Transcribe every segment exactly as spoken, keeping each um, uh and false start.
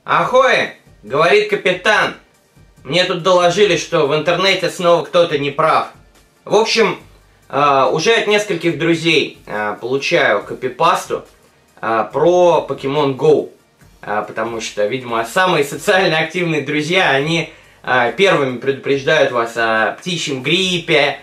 Ахой, говорит капитан. Мне тут доложили, что в интернете снова кто-то не прав. В общем, э, уже от нескольких друзей э, получаю копипасту э, про Pokemon Go. Э, потому что, видимо, самые социально активные друзья, они э, первыми предупреждают вас о птичьем гриппе,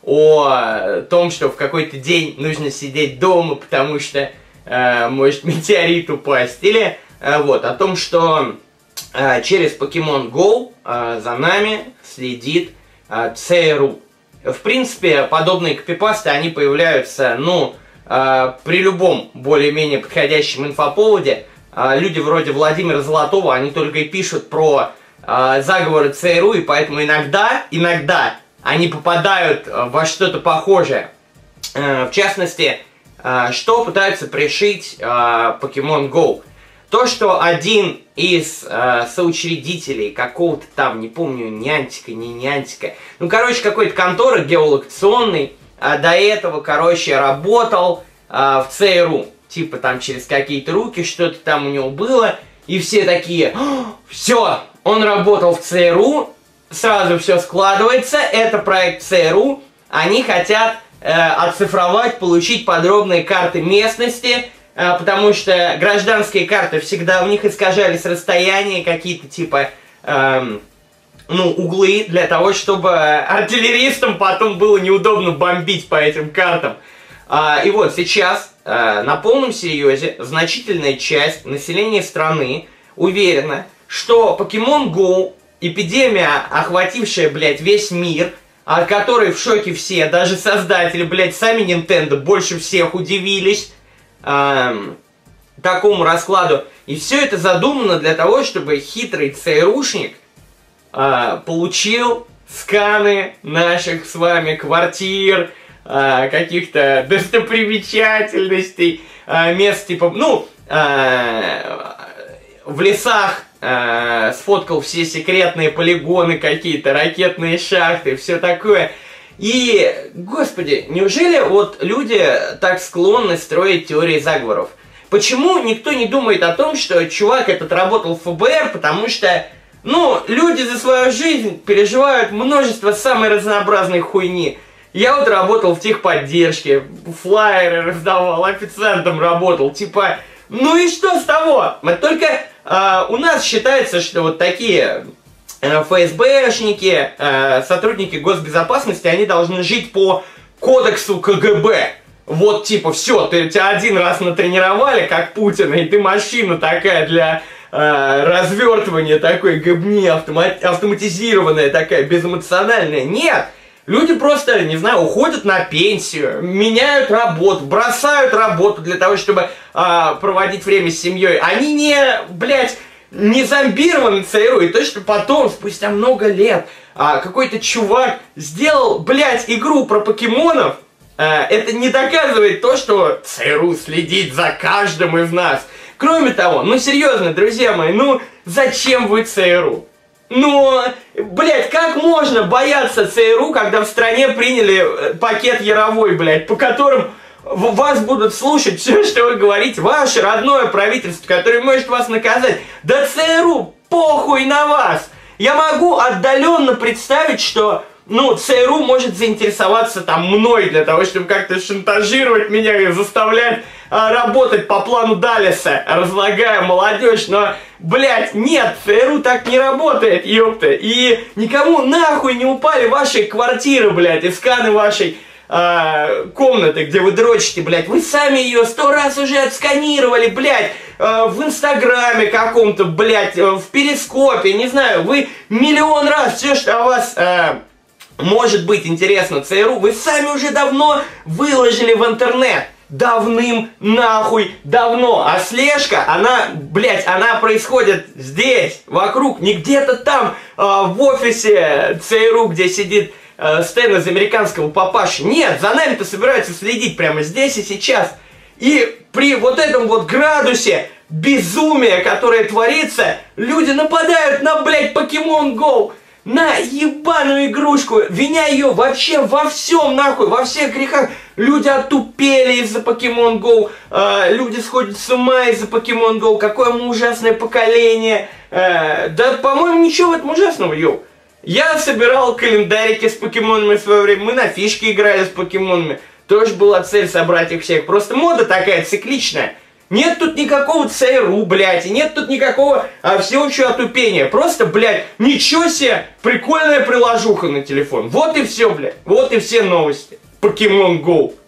о том, что в какой-то день нужно сидеть дома, потому что э, может метеорит упасть. Или э, вот, о том, что э, через Pokemon Go э, за нами следит э, ЦРУ. В принципе, подобные копипасты, они появляются, ну, э, при любом более-менее подходящем инфоповоде. Э, люди вроде Владимира Золотого, они только и пишут про э, заговоры ЦРУ, и поэтому иногда, иногда они попадают во что-то похожее. Э, в частности, э, что пытаются пришить э, Pokemon Go? То, что один из э, соучредителей какого-то там, не помню, Niantic, не Niantic, ну, короче, какой-то конторы геолокационной, э, до этого, короче, работал э, в ЦРУ. Типа там через какие-то руки что-то там у него было, и все такие: все, он работал в ЦРУ, сразу все складывается, это проект ЦРУ, они хотят э, оцифровать, получить подробные карты местности, э, потому что гражданские карты всегда у них искажались расстояния, какие-то типа, э, ну, углы, для того, чтобы артиллеристам потом было неудобно бомбить по этим картам. А, и вот сейчас э, на полном серьезе значительная часть населения страны уверена, что Pokemon Go, эпидемия, охватившая, блядь, весь мир, от которой в шоке все, даже создатели, блядь, сами Nintendo больше всех удивились эм, такому раскладу. И все это задумано для того, чтобы хитрый ЦРУшник э, получил сканы наших с вами квартир, э, каких-то достопримечательностей, э, мест типа, ну, э, в лесах, Э, сфоткал все секретные полигоны какие-то, ракетные шахты, все такое. И, господи, неужели вот люди так склонны строить теории заговоров? Почему никто не думает о том, что чувак этот работал в ФБР, потому что, ну, люди за свою жизнь переживают множество самой разнообразной хуйни. Я вот работал в техподдержке, флаеры раздавал, официантом работал, типа, ну и что с того? Мы только... Uh, у нас считается, что вот такие uh, ФСБшники, uh, сотрудники госбезопасности, они должны жить по кодексу КГБ. Вот типа, все, ты, тебя один раз натренировали, как Путина, и ты машина такая для uh, развертывания такой гыбни, автома автоматизированная такая, безэмоциональная. Нет! Люди просто, не знаю, уходят на пенсию, меняют работу, бросают работу для того, чтобы а, проводить время с семьей. Они не, блядь, не зомбированы ЦРУ. И то, что потом, спустя много лет, а, какой-то чувак сделал, блядь, игру про покемонов, а, это не доказывает то, что ЦРУ следит за каждым из нас. Кроме того, ну серьезно, друзья мои, ну зачем вы ЦРУ? Ну, блядь, как можно бояться ЦРУ, когда в стране приняли пакет Яровой, блядь, по которым вас будут слушать все, что вы говорите, ваше родное правительство, которое может вас наказать. Да ЦРУ похуй на вас! Я могу отдаленно представить, что, ну, ЦРУ может заинтересоваться там мной для того, чтобы как-то шантажировать меня и заставлять а, работать по плану Даллеса, разлагая молодежь, но, блядь, нет, ЦРУ так не работает, ёпта, и никому нахуй не упали ваши квартиры, блядь, и сканы вашей а, комнаты, где вы дрочите, блядь, вы сами ее сто раз уже отсканировали, блядь, а, в Инстаграме каком-то, блядь, в Перископе, не знаю, вы миллион раз все, что о вас... А, может быть интересно ЦРУ, вы сами уже давно выложили в интернет. Давным нахуй давно. А слежка, она, блядь, она происходит здесь, вокруг, не где-то там, э, в офисе ЦРУ, где сидит э, Стэн из американского папаши. Нет, за нами-то собираются следить прямо здесь и сейчас. И при вот этом вот градусе безумия, которое творится, люди нападают на, блядь, Pokemon Go. на ебаную игрушку, виня ее вообще во всем, нахуй, во всех грехах. Люди отупели из-за Pokemon Go, э, люди сходят с ума из-за Pokemon Go, какое мы ужасное поколение. Э, да, по-моему, ничего в этом ужасного, йоу. Я собирал календарики с покемонами в свое время, мы на фишки играли с покемонами. Тоже была цель собрать их всех, просто мода такая цикличная. Нет тут никакого ЦРУ, блядь, и нет тут никакого а, всеобщего отупения. Просто, блядь, ничего себе, прикольная приложуха на телефон. Вот и все, блядь, вот и все новости. Pokemon Go.